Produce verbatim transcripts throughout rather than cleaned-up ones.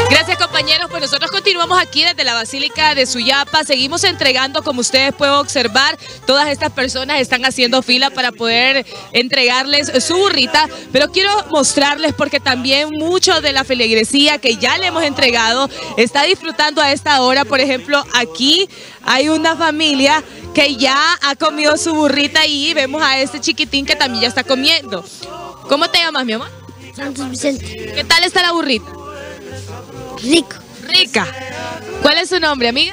Gracias, compañeros, pues nosotros continuamos aquí desde la Basílica de Suyapa, seguimos entregando, como ustedes pueden observar, todas estas personas están haciendo fila para poder entregarles su burrita, pero quiero mostrarles porque también mucho de la feligresía que ya le hemos entregado está disfrutando a esta hora. Por ejemplo, aquí hay una familia que ya ha comido su burrita y vemos a este chiquitín que también ya está comiendo. ¿Cómo te llamas, mi amor? Santos Vicente. ¿Qué tal está la burrita? Rico. Rica. ¿Cuál es su nombre, amiga?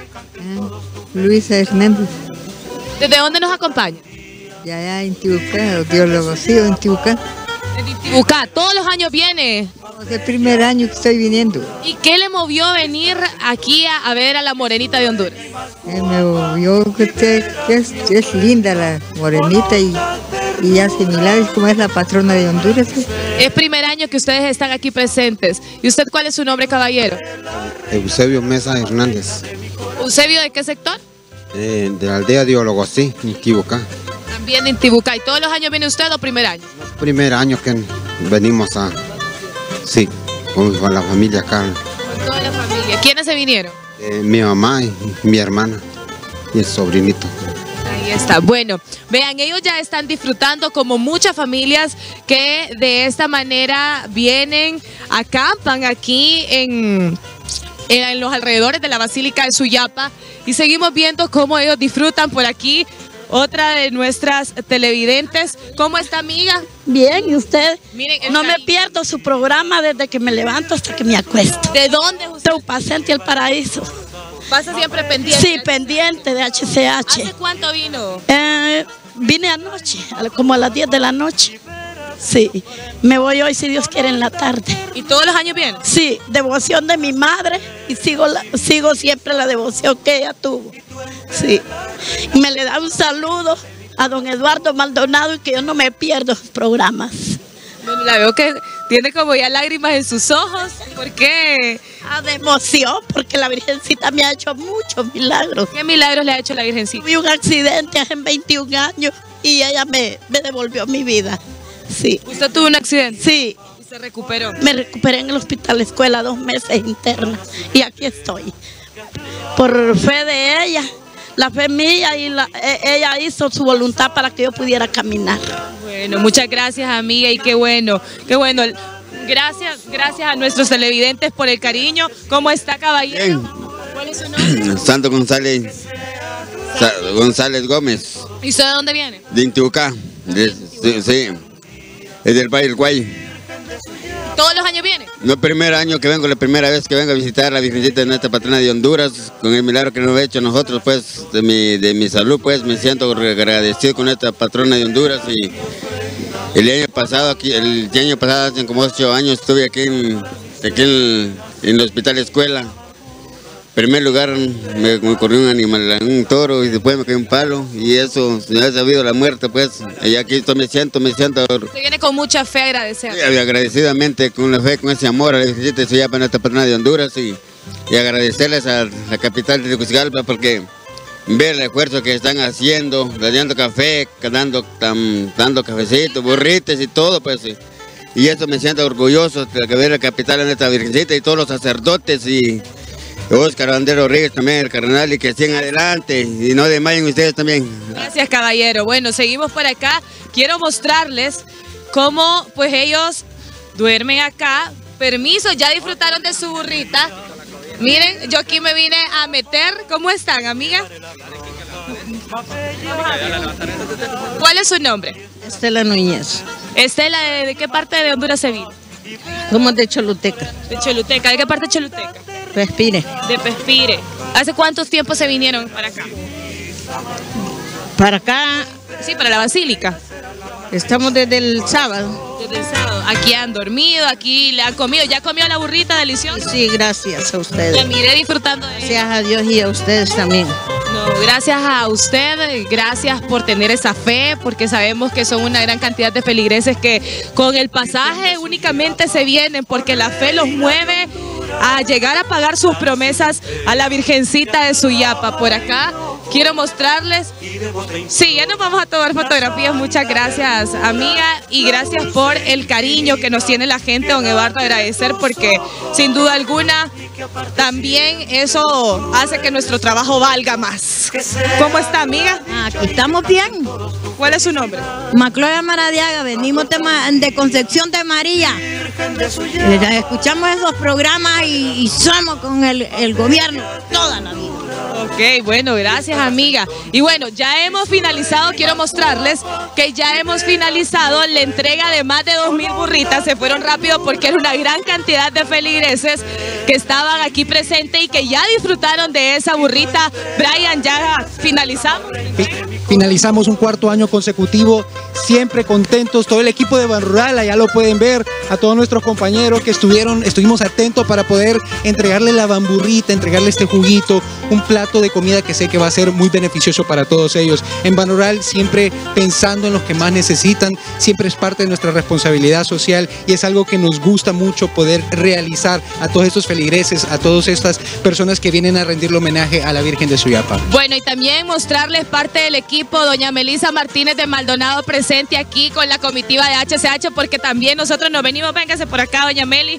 Luisa Hernández. ¿Desde dónde nos acompaña? Ya allá en Tibucá, Dios lo vacío en Tibucá. Desde Tibucá. ¿Todos los años viene? Es el primer año que estoy viniendo. ¿Y qué le movió a venir aquí a, a ver a la morenita de Honduras? Eh, me vio que, usted, que es, es linda la morenita y, y hace milagros como es la patrona de Honduras. ¿Sí? Es primer año que ustedes están aquí presentes. ¿Y usted cuál es su nombre, caballero? Eusebio Mesa Hernández. ¿Eusebio de qué sector? Eh, de la aldea de Ologosí, en Tibucá. También en Tibucá. ¿Y todos los años viene usted o primer año? Primer año que venimos a... Sí, con, con la familia acá. Con toda la familia. ¿Quiénes se vinieron? Eh, mi mamá y mi hermana y el sobrinito. Ahí está. Bueno, vean, ellos ya están disfrutando como muchas familias que de esta manera vienen, acampan aquí en, en, en los alrededores de la Basílica de Suyapa y seguimos viendo cómo ellos disfrutan por aquí. Otra de nuestras televidentes. ¿Cómo está, amiga? Bien, ¿y usted? Miren, no me pierdo su programa desde que me levanto hasta que me acuesto. ¿De dónde es usted? Teupacente El Paraíso. ¿Pasa siempre pendiente? Sí, pendiente de H C H. ¿Hace cuánto vino? Eh, vine anoche, como a las diez de la noche. Sí, me voy hoy si Dios quiere en la tarde. ¿Y todos los años vienen? Sí, devoción de mi madre y sigo, la, sigo siempre la devoción que ella tuvo. Sí, y me le da un saludo a don Eduardo Maldonado y que yo no me pierdo sus programas. Bueno, la veo que tiene como ya lágrimas en sus ojos. ¿Por qué? Ah, de emoción, porque la Virgencita me ha hecho muchos milagros. ¿Qué milagros le ha hecho la Virgencita? Tuve un accidente hace veintiún años y ella me, me devolvió mi vida. Sí. ¿Usted tuvo un accidente? Sí. ¿Y se recuperó? Me recuperé en el hospital escuela dos meses interna y aquí estoy. Por fe de ella, la fe mía y la, ella hizo su voluntad para que yo pudiera caminar. Bueno, muchas gracias, amiga, y qué bueno, qué bueno. Gracias, gracias a nuestros televidentes por el cariño. ¿Cómo está, caballero? Bien. ¿Cuál es su nombre? Santo González, Sa González Gómez. ¿Y usted de dónde viene? De Intibucá. De, sí, sí, es del Valle del Guay. ¿Todos los años viene? No, el primer año que vengo, la primera vez que vengo a visitar a la Virgencita de nuestra patrona de Honduras, con el milagro que nos ha hecho nosotros, pues, de mi, de mi salud, pues, me siento agradecido con nuestra patrona de Honduras. Y el año pasado, aquí, el año pasado, hace como ocho años, estuve aquí en, aquí en, en el hospital escuela. En primer lugar me, me corrió un animal, un toro, y después me cayó un palo, y eso, se me ha sabido la muerte, pues, y aquí estoy, me siento, me siento... Se viene con mucha fe agradecer. Sí, agradecidamente, con la fe, con ese amor a la Virgencita de Suyapa, nuestra patrona de Honduras, y, y agradecerles a la capital de Tegucigalpa, porque ver el esfuerzo que están haciendo, dando café, dando, tam, dando cafecitos, burritos y todo, pues, y, y eso me siento orgulloso de ver la capital de nuestra Virgencita y todos los sacerdotes, y Oscar Andrés Rodríguez también, el cardenal, y que sigan adelante y no desmayen ustedes también. Gracias, caballero. Bueno, seguimos por acá. Quiero mostrarles cómo pues ellos duermen acá. Permiso, ya disfrutaron de su burrita. Miren, yo aquí me vine a meter. ¿Cómo están, amiga? ¿Cuál es su nombre? Estela Núñez. Estela, ¿de, de qué parte de Honduras se vino? Somos de Choluteca. De Choluteca. ¿De qué parte de Choluteca? Pespire. De Pespire. ¿Hace cuántos tiempos se vinieron para acá? Para acá. Sí, para la Basílica. Estamos desde el sábado. Desde el sábado. Aquí han dormido, aquí le han comido. ¿Ya comió la burrita deliciosa? Sí, gracias a ustedes. La miré disfrutando de ella. Gracias a Dios y a ustedes también. No, gracias a usted, gracias por tener esa fe, porque sabemos que son una gran cantidad de feligreses que con el pasaje únicamente se vienen, porque la fe los mueve a llegar a pagar sus promesas a la Virgencita de Suyapa. Por acá quiero mostrarles. Sí, ya nos vamos a tomar fotografías. Muchas gracias, amiga, y gracias por el cariño que nos tiene la gente, don Eduardo, agradecer porque sin duda alguna también eso hace que nuestro trabajo valga más. ¿Cómo está, amiga? Aquí estamos bien. ¿Cuál es su nombre? Macloya Maradiaga, venimos de, de Concepción de María. Escuchamos esos programas y, y somos con el, el gobierno toda la vida. Ok, bueno, gracias, amiga. Y bueno, ya hemos finalizado, quiero mostrarles que ya hemos finalizado la entrega de más de dos mil burritas. Se fueron rápido porque era una gran cantidad de feligreses que estaban aquí presentes y que ya disfrutaron de esa burrita. Brian, ya finalizamos. Finalizamos un cuarto año consecutivo, siempre contentos, todo el equipo de Banrural, allá lo pueden ver, a todos nuestros compañeros que estuvieron, estuvimos atentos para poder entregarle la bamburrita, entregarle este juguito, un plato de comida que sé que va a ser muy beneficioso para todos ellos. En Banrural siempre pensando en los que más necesitan, siempre es parte de nuestra responsabilidad social y es algo que nos gusta mucho poder realizar a todos estos feligreses, a todas estas personas que vienen a rendirle homenaje a la Virgen de Suyapa. Bueno, y también mostrarles parte del equipo, doña Melisa Martínez de Maldonado presente aquí con la comitiva de H C H, porque también nosotros nos venimos, véngase por acá, doña Meli.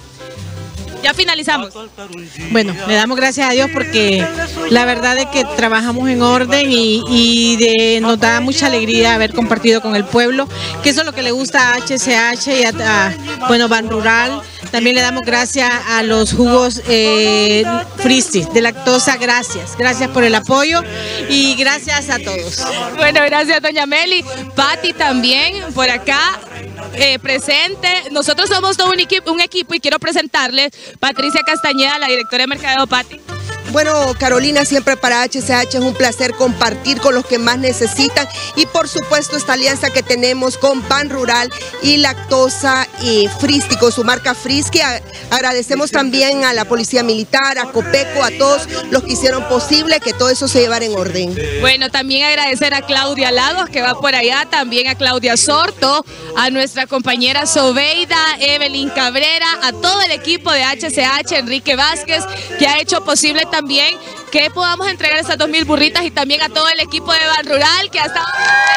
Ya finalizamos. Bueno, le damos gracias a Dios porque la verdad es que trabajamos en orden y, y de, nos da mucha alegría haber compartido con el pueblo, que eso es lo que le gusta a H C H y a, a bueno, Banrural. También le damos gracias a los jugos eh, Fristi de lactosa, gracias. Gracias por el apoyo y gracias a todos. Bueno, gracias, doña Meli. Pati también por acá. Eh, presente, nosotros somos todo un equipo, un equipo y quiero presentarles Patricia Castañeda, la directora de Mercadeo. Pati. Bueno, Carolina, siempre para H C H es un placer compartir con los que más necesitan y por supuesto esta alianza que tenemos con Banrural y Lactosa y Fristi, con su marca Friski. Agradecemos también a la Policía Militar, a Copeco, a todos los que hicieron posible que todo eso se llevara en orden. Bueno, también agradecer a Claudia Lagos, que va por allá, también a Claudia Sorto, a nuestra compañera Sobeida, Evelyn Cabrera, a todo el equipo de H C H, Enrique Vázquez, que ha hecho posible también También que podamos entregar esas dos mil burritas y también a todo el equipo de Banrural que ha estado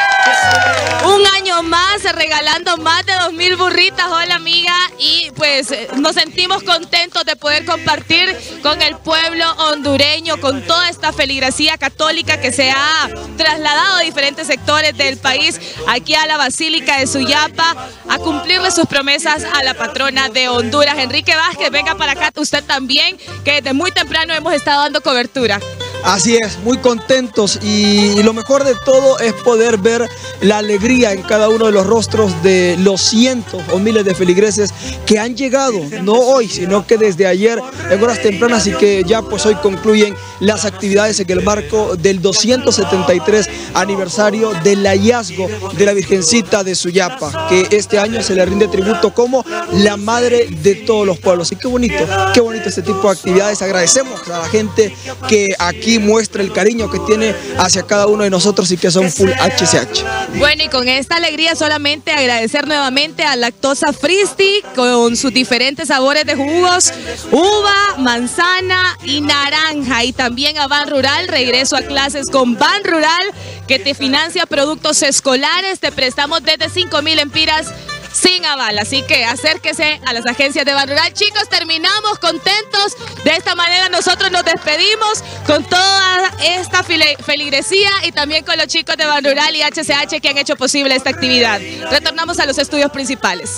un año más regalando más de dos mil burritas. Hola, amiga, y pues nos sentimos contentos de poder compartir con el pueblo hondureño, con toda esta feligresía católica que se ha trasladado a diferentes sectores del país aquí a la Basílica de Suyapa a cumplirle sus promesas a la patrona de Honduras. Enrique Vázquez, venga para acá usted también, que desde muy temprano hemos estado dando cobertura. Así es, muy contentos y, y lo mejor de todo es poder ver la alegría en cada uno de los rostros de los cientos o miles de feligreses que han llegado, no hoy, sino que desde ayer en horas tempranas y que ya pues hoy concluyen las actividades en el marco del doscientos setenta y tres aniversario del hallazgo de la Virgencita de Suyapa, que este año se le rinde tributo como la madre de todos los pueblos. Y qué bonito, qué bonito este tipo de actividades. Agradecemos a la gente que aquí muestra el cariño que tiene hacia cada uno de nosotros y que son full H C H. Bueno, y con esta alegría solamente agradecer nuevamente a Lactosa Fristi con sus diferentes sabores de jugos, uva, manzana y naranja, y también a Banrural, regreso a clases con Banrural, que te financia productos escolares, te prestamos desde cinco mil empiras sin aval, así que acérquese a las agencias de Banrural. Chicos, terminamos contentos. De esta manera nosotros nos despedimos con toda esta feligresía y también con los chicos de Banrural y H C H que han hecho posible esta actividad. Retornamos a los estudios principales.